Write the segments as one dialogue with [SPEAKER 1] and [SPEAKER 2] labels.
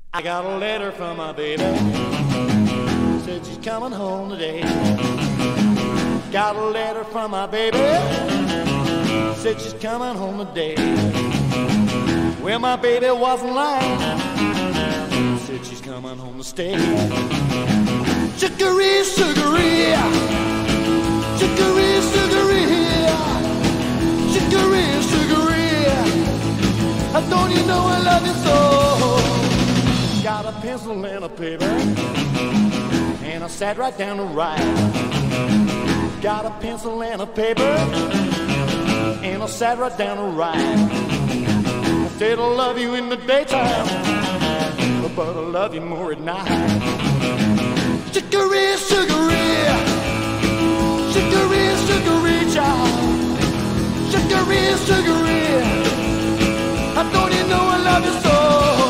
[SPEAKER 1] I got a letter from my baby, said she's coming home today. Got a letter from my baby, said she's coming home today. Well, my baby wasn't lying, said she's coming home to stay. Sugaree, Sugaree, Sugaree, Sugaree, Sugaree, Sugaree, don't you know I love you so? Got a pencil and a paper, and I sat right down to write. Got a pencil and a paper, and I sat right down to write. I said I love you in the daytime, but I love you more at night. Sugaree, Sugaree, Sugaree, Sugaree, child. Sugaree, Sugaree, don't you know I love you so?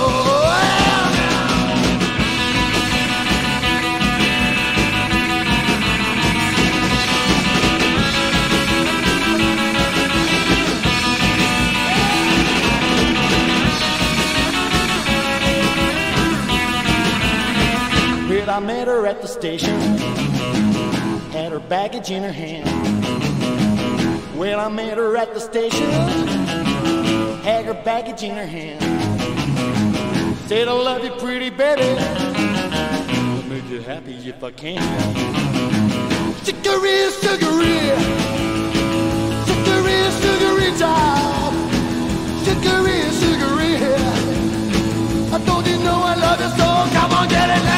[SPEAKER 1] Well, I met her at the station, had her baggage in her hand. Well, I met her at the station, had her baggage in her hand. Said I love you, pretty baby, I'll make you happy if I can. Sugaree, Sugaree, Sugaree, Sugaree, child. Sugaree, Sugaree, don't you know I love you so? Come on, get it.